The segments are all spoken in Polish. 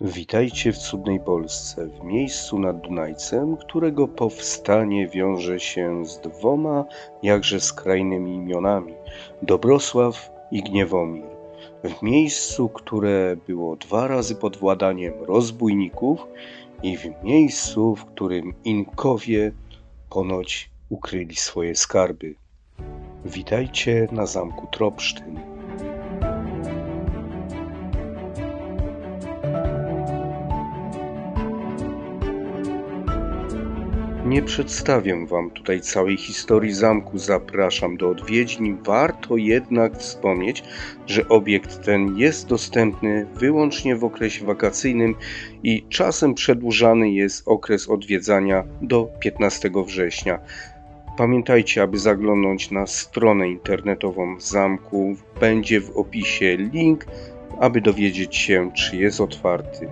Witajcie w cudnej Polsce, w miejscu nad Dunajcem, którego powstanie wiąże się z dwoma jakże skrajnymi imionami: Dobrosław i Gniewomir. W miejscu, które było 2 razy pod władaniem rozbójników i w miejscu, w którym Inkowie ponoć ukryli swoje skarby. Witajcie na zamku Tropsztyn. Nie przedstawię wam tutaj całej historii zamku, zapraszam do odwiedzin. Warto jednak wspomnieć, że obiekt ten jest dostępny wyłącznie w okresie wakacyjnym i czasem przedłużany jest okres odwiedzania do 15 września. Pamiętajcie, aby zaglądnąć na stronę internetową zamku. Będzie w opisie link, aby dowiedzieć się, czy jest otwarty.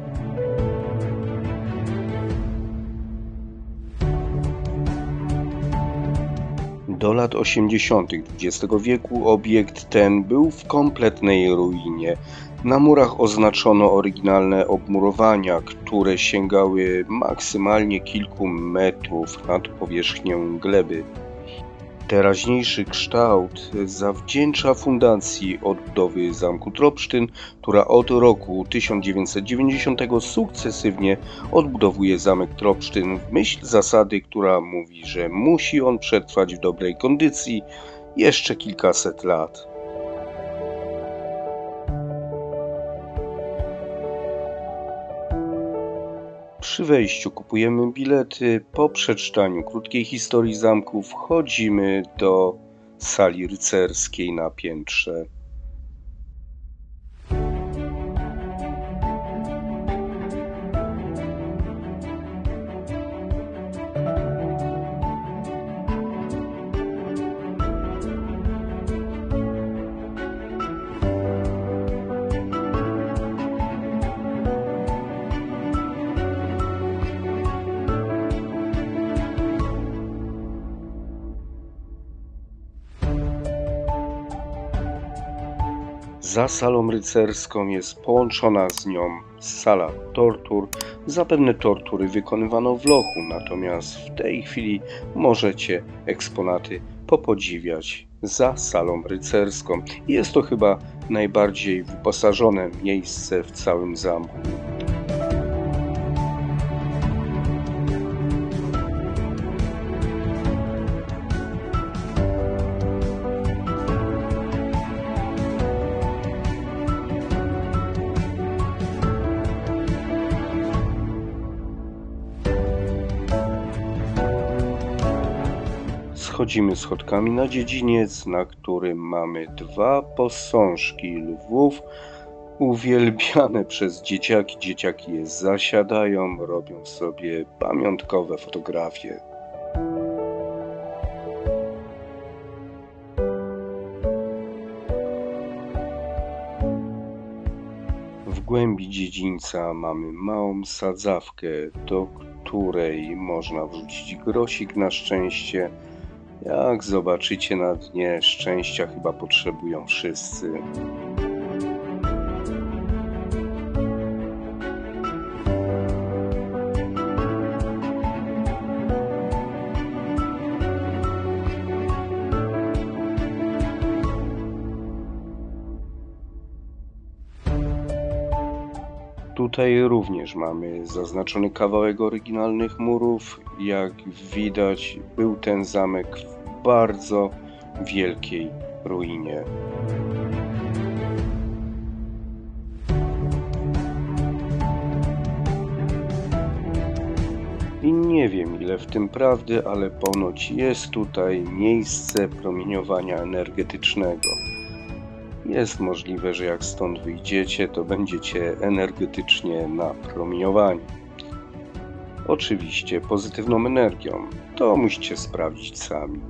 Do lat 80. XX wieku obiekt ten był w kompletnej ruinie. Na murach oznaczono oryginalne obmurowania, które sięgały maksymalnie kilku metrów nad powierzchnię gleby. Teraźniejszy kształt zawdzięcza Fundacji Odbudowy Zamku Tropsztyn, która od roku 1990 sukcesywnie odbudowuje zamek Tropsztyn w myśl zasady, która mówi, że musi on przetrwać w dobrej kondycji jeszcze kilkaset lat. Przy wejściu kupujemy bilety. Po przeczytaniu krótkiej historii zamku wchodzimy do sali rycerskiej na piętrze. Za salą rycerską jest połączona z nią sala tortur. Zapewne tortury wykonywano w lochu, natomiast w tej chwili możecie eksponaty popodziwiać za salą rycerską. Jest to chyba najbardziej wyposażone miejsce w całym zamku. Schodzimy schodkami na dziedziniec, na którym mamy dwa posążki lwów uwielbiane przez dzieciaki. Dzieciaki je zasiadają, robią sobie pamiątkowe fotografie. W głębi dziedzińca mamy małą sadzawkę, do której można wrzucić grosik na szczęście. Jak zobaczycie na dnie, szczęścia chyba potrzebują wszyscy. Tutaj również mamy zaznaczony kawałek oryginalnych murów. Jak widać, był ten zamek w bardzo wielkiej ruinie. I nie wiem, ile w tym prawdy, ale ponoć jest tutaj miejsce promieniowania energetycznego. Jest możliwe, że jak stąd wyjdziecie, to będziecie energetycznie napromieniowani. Oczywiście pozytywną energią. To musicie sprawdzić sami.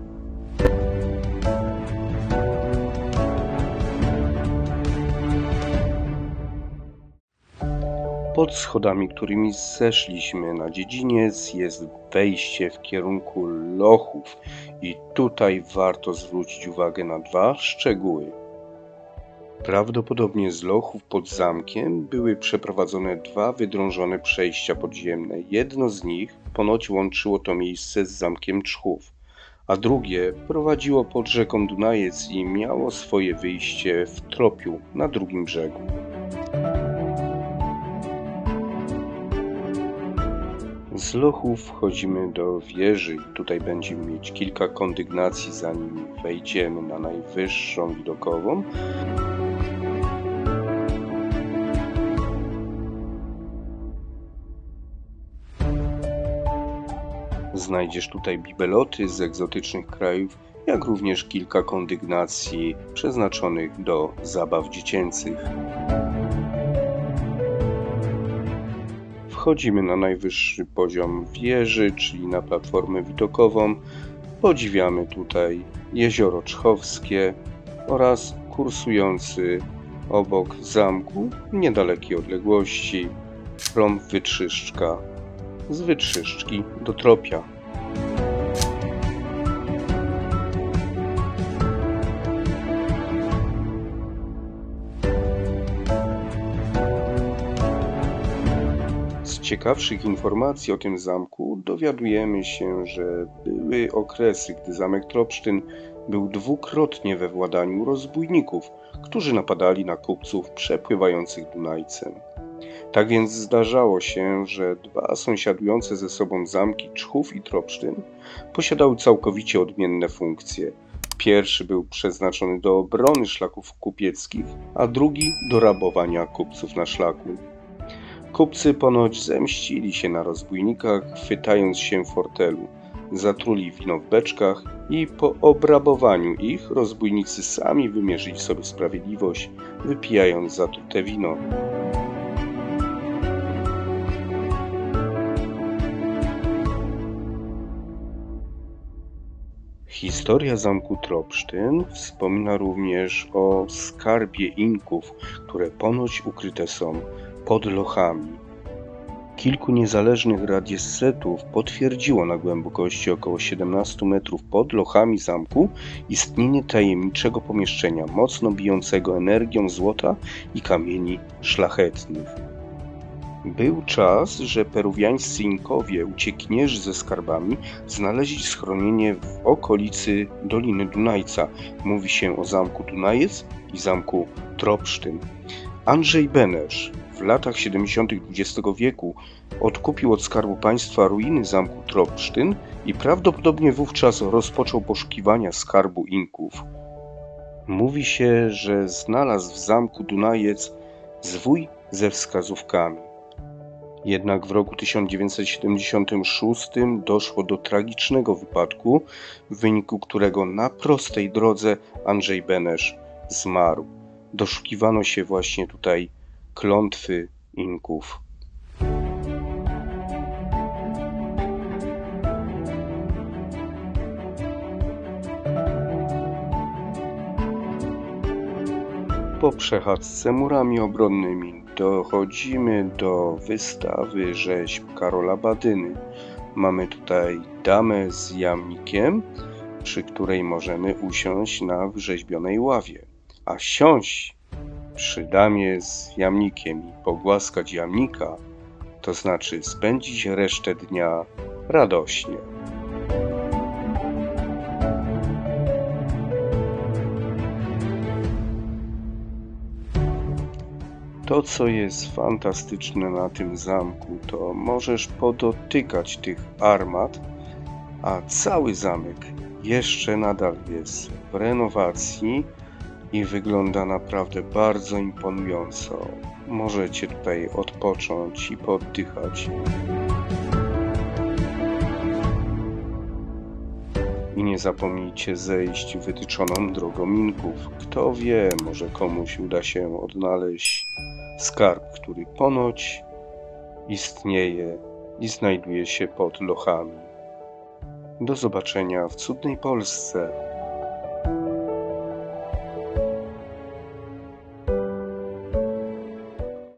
Pod schodami, którymi zeszliśmy na dziedziniec, jest wejście w kierunku lochów i tutaj warto zwrócić uwagę na dwa szczegóły. Prawdopodobnie z lochów pod zamkiem były przeprowadzone dwa wydrążone przejścia podziemne. Jedno z nich ponoć łączyło to miejsce z zamkiem Czchów, a drugie prowadziło pod rzeką Dunajec i miało swoje wyjście w Tropiu na drugim brzegu. Z lochów wchodzimy do wieży. Tutaj będziemy mieć kilka kondygnacji, zanim wejdziemy na najwyższą widokową. Znajdziesz tutaj bibeloty z egzotycznych krajów, jak również kilka kondygnacji przeznaczonych do zabaw dziecięcych. Wchodzimy na najwyższy poziom wieży, czyli na platformę widokową. Podziwiamy tutaj jezioro czchowskie oraz kursujący obok zamku w niedalekiej odległości prom Wytrzyszczka z Wytrzyszczki do Tropia. Z ciekawszych informacji o tym zamku dowiadujemy się, że były okresy, gdy zamek Tropsztyn był dwukrotnie we władaniu rozbójników, którzy napadali na kupców przepływających Dunajcem. Tak więc zdarzało się, że dwa sąsiadujące ze sobą zamki Czchów i Tropsztyn posiadały całkowicie odmienne funkcje. Pierwszy był przeznaczony do obrony szlaków kupieckich, a drugi do rabowania kupców na szlaku. Kupcy ponoć zemścili się na rozbójnikach, chwytając się fortelu. Zatruli wino w beczkach i po obrabowaniu ich rozbójnicy sami wymierzyli sobie sprawiedliwość, wypijając zatrute wino. Historia zamku Tropsztyn wspomina również o skarbie Inków, które ponoć ukryte są pod lochami. Kilku niezależnych radiessetów potwierdziło na głębokości około 17 metrów pod lochami zamku istnienie tajemniczego pomieszczenia mocno bijącego energią złota i kamieni szlachetnych. Był czas, że peruwiańscy Inkowie, uciekinierzy ze skarbami, znaleźli schronienie w okolicy Doliny Dunajca. Mówi się o zamku Dunajec i zamku Tropsztyn. Andrzej Benesz w latach 70. XX wieku odkupił od Skarbu Państwa ruiny zamku Tropsztyn i prawdopodobnie wówczas rozpoczął poszukiwania skarbu Inków. Mówi się, że znalazł w zamku Dunajec zwój ze wskazówkami. Jednak w roku 1976 doszło do tragicznego wypadku, w wyniku którego na prostej drodze Andrzej Benesz zmarł. Doszukiwano się właśnie tutaj klątwy Inków. Po przechadzce murami obronnymi dochodzimy do wystawy rzeźb Karola Badyny. Mamy tutaj damę z jamnikiem, przy której możemy usiąść na wrzeźbionej ławie. A siąść przy damie z jamnikiem i pogłaskać jamnika, to znaczy spędzić resztę dnia radośnie. To, co jest fantastyczne na tym zamku, to możesz podotykać tych armat, a cały zamek jeszcze nadal jest w renowacji i wygląda naprawdę bardzo imponująco. Możecie tutaj odpocząć i pooddychać. I nie zapomnijcie zejść wytyczoną drogą Inków. Kto wie, może komuś uda się odnaleźć skarb, który ponoć istnieje i znajduje się pod lochami. Do zobaczenia w cudnej Polsce.